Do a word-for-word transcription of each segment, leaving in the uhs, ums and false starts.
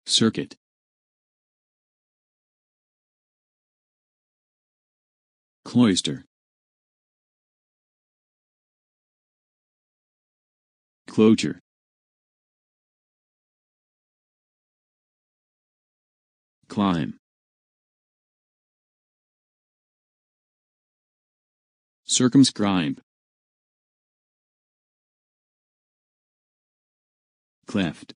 Circuit. Cloister. Cloture. Climb. Circumscribe. Cleft.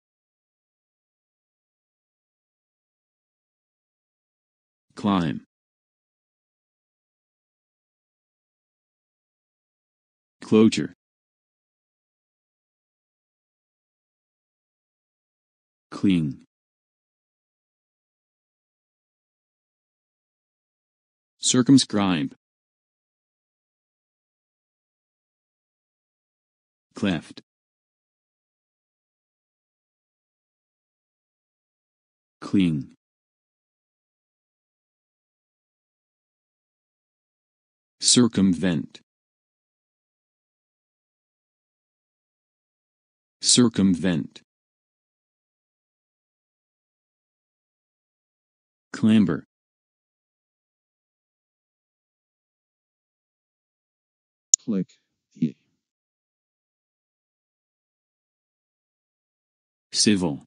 Climb. Cloture. Cling. Circumscribe. Cleft. Cling. Circumvent. Circumvent. Clamber. Click the Civil.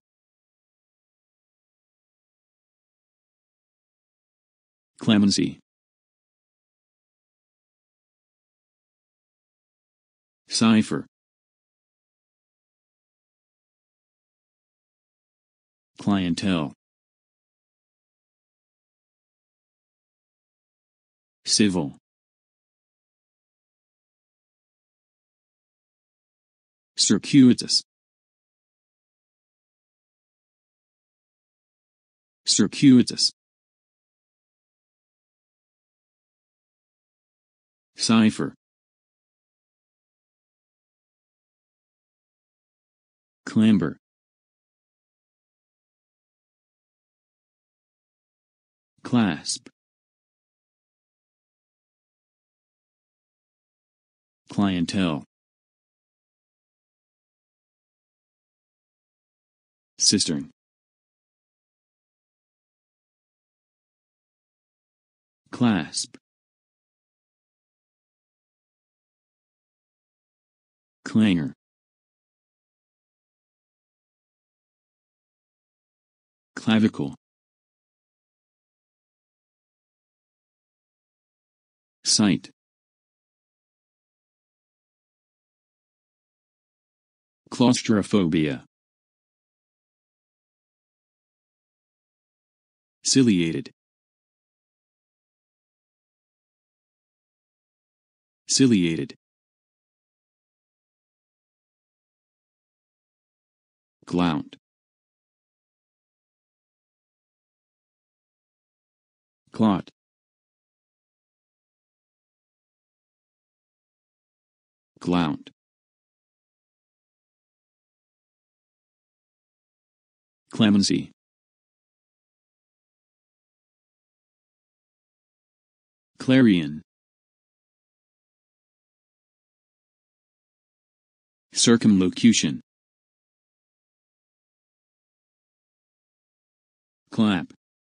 Clemency. Cipher. Clientele. Civil. Circuitous. Circuitous. Cipher. Clamber. Clasp. Clientele. Cistern. Clasp. Clangor. Clavicle. Sight. Claustrophobia. Ciliated. Ciliated. Glount. Clot. Glount. Clemency. Clarion. Circumlocution. Clap.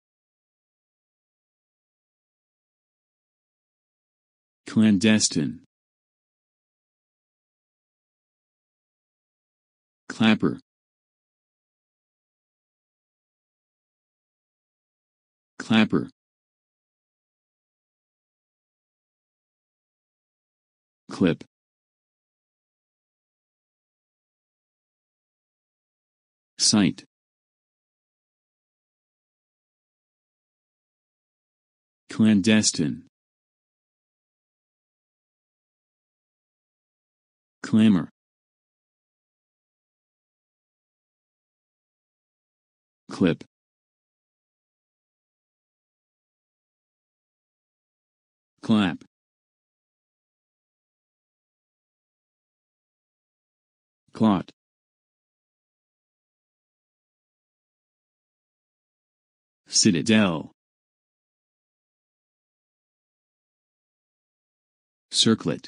Clandestine. Clapper. Clapper. Clip. Sight. Clandestine. Clamor. Clip. Clap. Clot. Citadel. Circlet.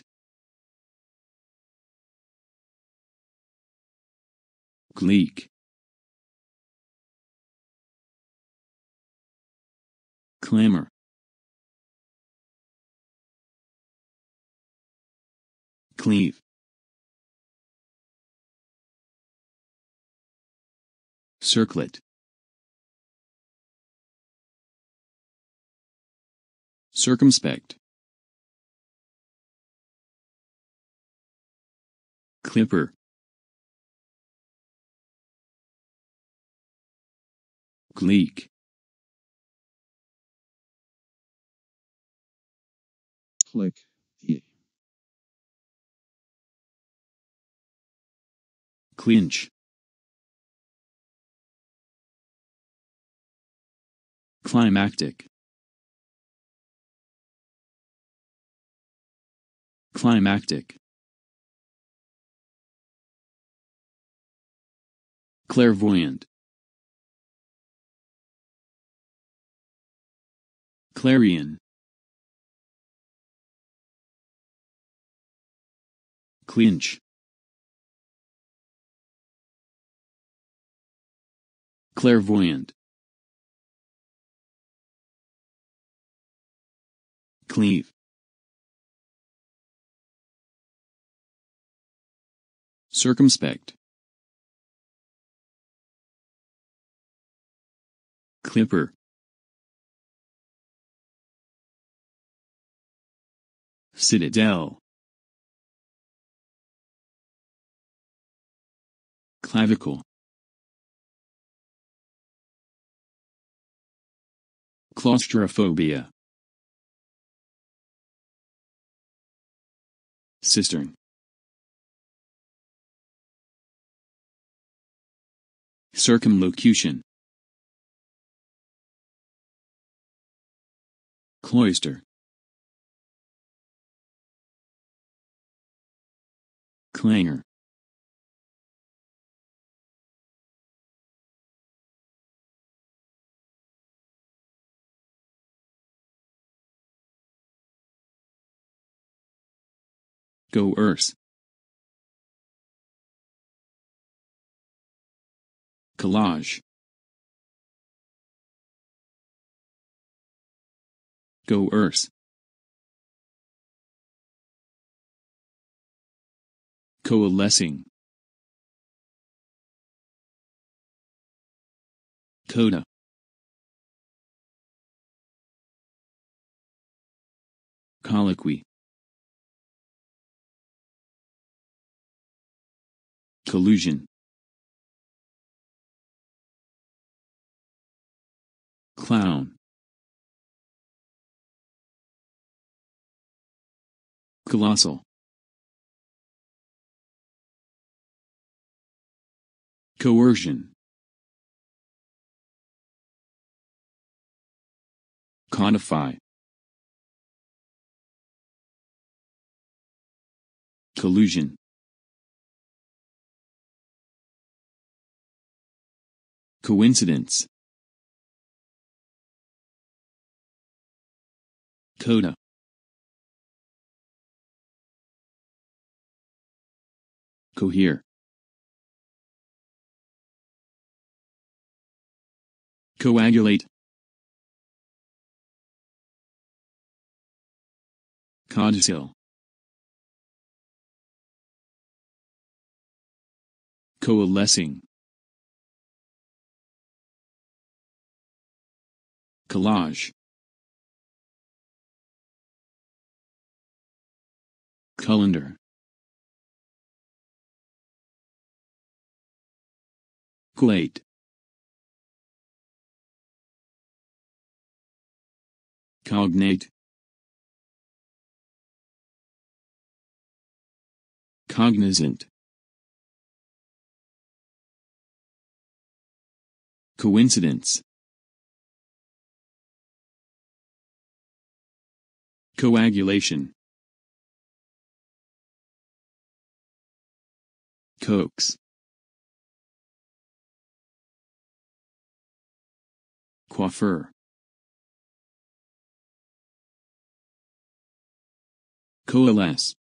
Gleek. clamor, cleave, circlet, circumspect, clipper, gleek, click, the, clinch, climactic, climactic, clairvoyant, clarion, clinch, clairvoyant, cleave, circumspect, clipper, citadel, clavicle, claustrophobia, cistern, circumlocution, cloister, clangor, coerce, collage, coerce, coalescing, coda, colloquy, collusion, clown, colossal, coercion, codify, collusion, coincidence, coda, cohere, coagulate, codicil, coalescing, collage, colander, collate, cognate, cognizant, coincidence, coagulation, coax, coiffeur, coalesce,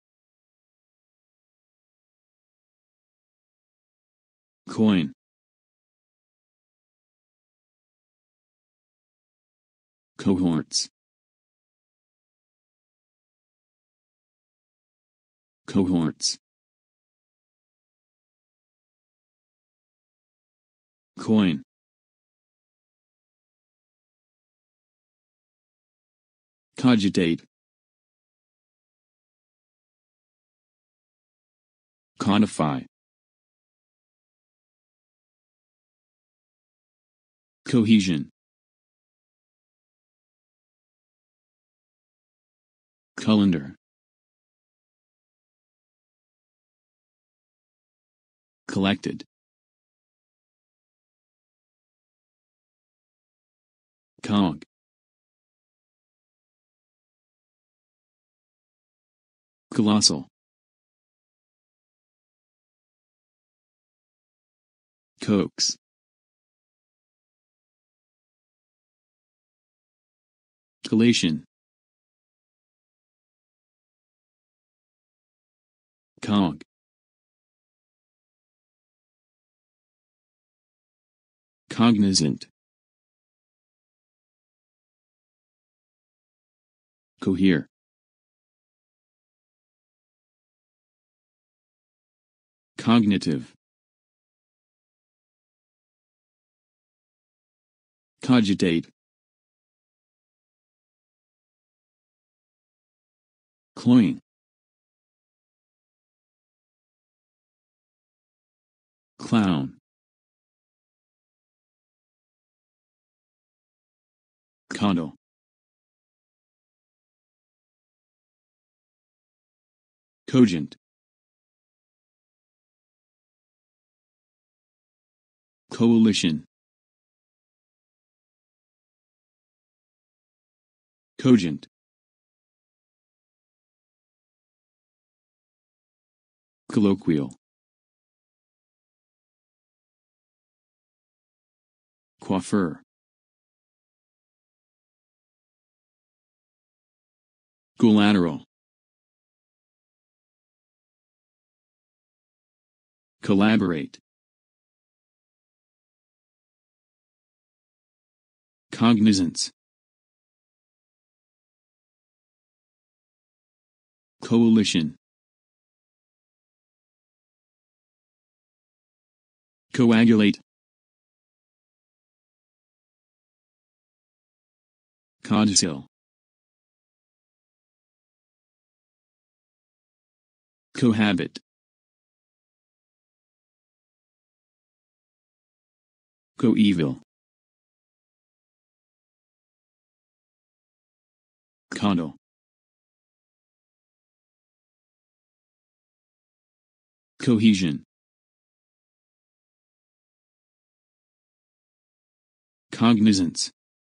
coin, Cohorts. Cohorts. Coin. Cogitate. Codify. Cohesion. Colander. Collected. Cog. Colossal. Coax. Collation. Cog. Cognizant. Cohere. Cognitive. Cogitate. Cloying. Clown. Coddle. Cogent. Coalition. Cogent. Colloquial. Coiffeur. Collateral. Collaborate. Cognizance. Coalition. Coagulate. Codicil. Cohabit. Coevil. Coddle. Cohesion. Cognizance.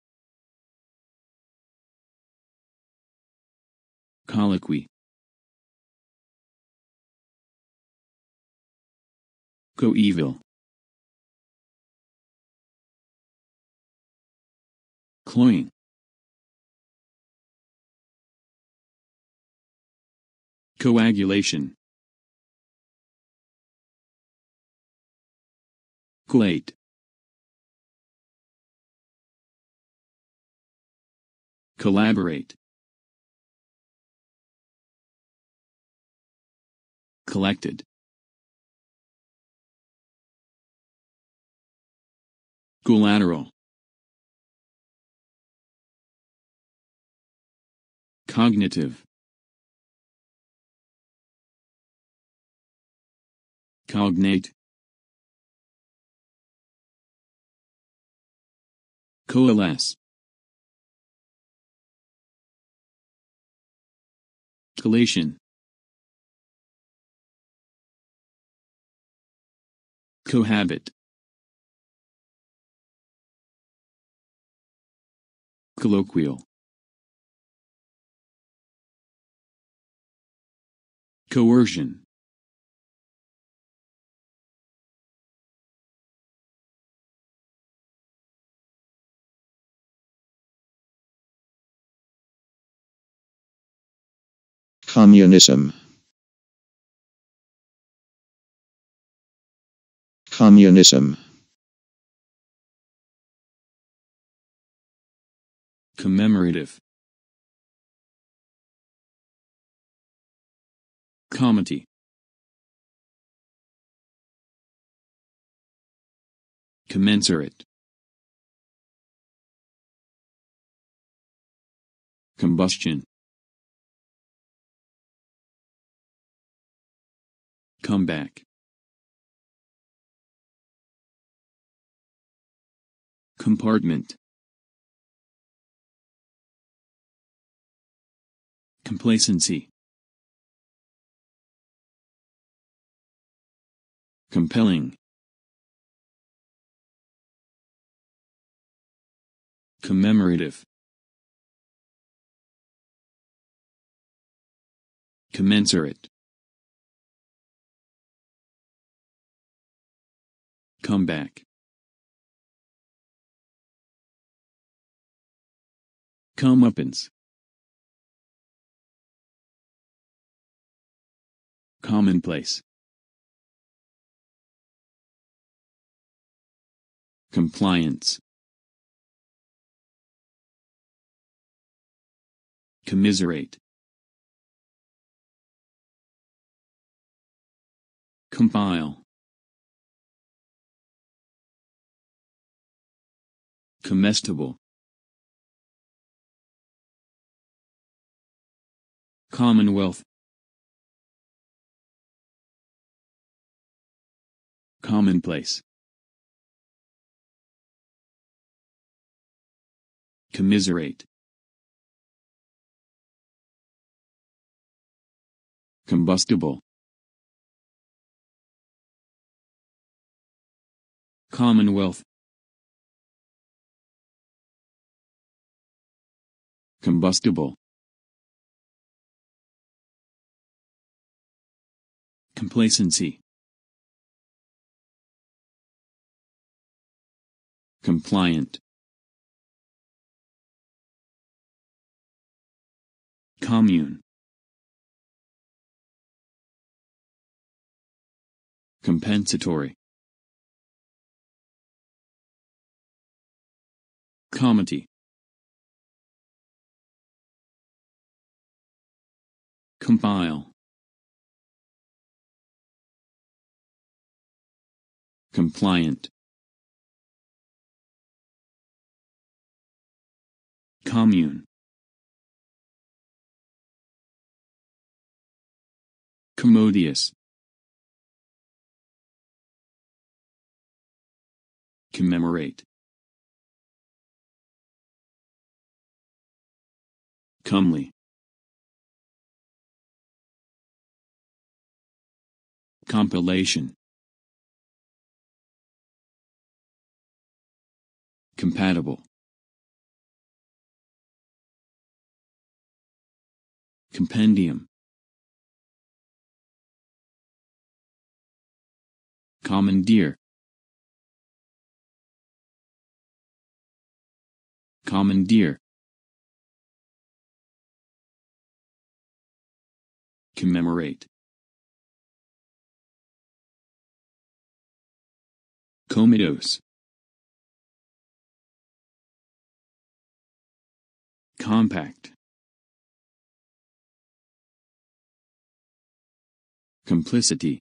Colloquy. Coevil. Cloying. Coagulation. Collate. Collaborate. Collected. Collateral. Cognitive. Cognate. Coalesce. Collation. Cohabit. Colloquial. Coercion. Communism. Communism. commemorative, comity, commensurate, combustion, comeback, compartment, complacency, compelling, commemorative, commensurate, comeback, comeuppance, commonplace, compliance, commiserate, compile, comestible, commonwealth, commonplace, commiserate, combustible, commonwealth, combustible, complacency, compliant, commune, compensatory, comity, compile, compliant, commune, commodious, commemorate, comely, compilation, compatible, compendium, commandeer, commandeer, commemorate, comatose, compact, complicity,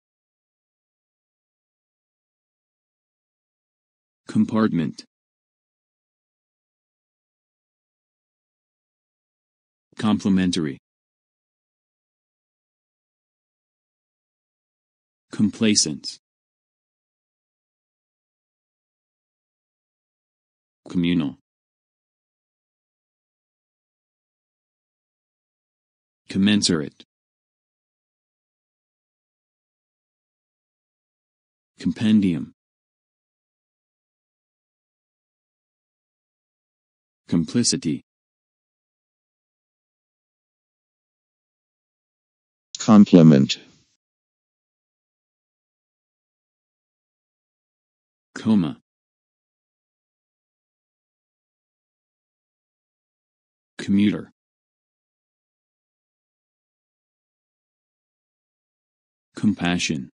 compartment, complementary, complacence, communal, commensurate, compendium, complicity, complement, coma, commuter, compassion,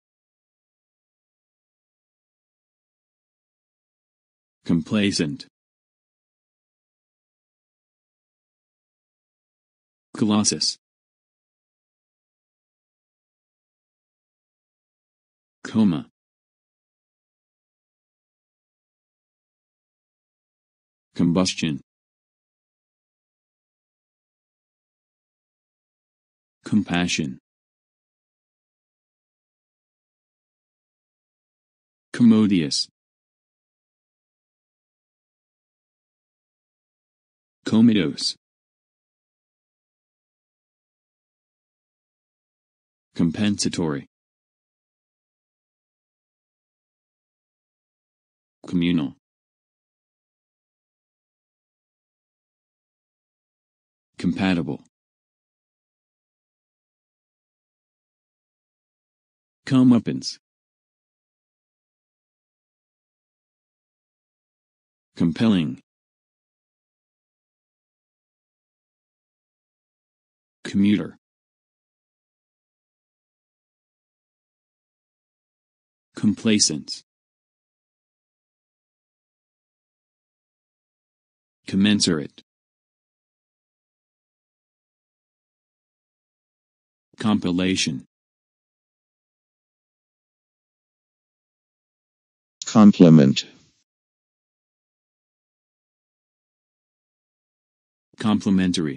complacent, Colossus. Coma. Combustion. Compassion. Commodious. Comatose. Compensatory. Communal. Compatible. Comeuppance. Compelling. Commuter. Complacence. Commensurate. Compilation. Complement. Complementary.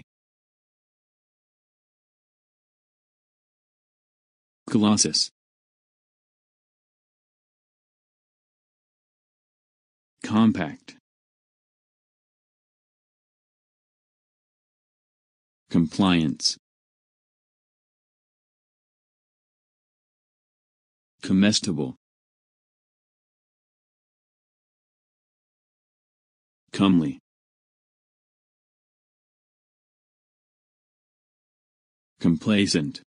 Colossus. Compact. Compliance. Comestible. Comely. Complacent.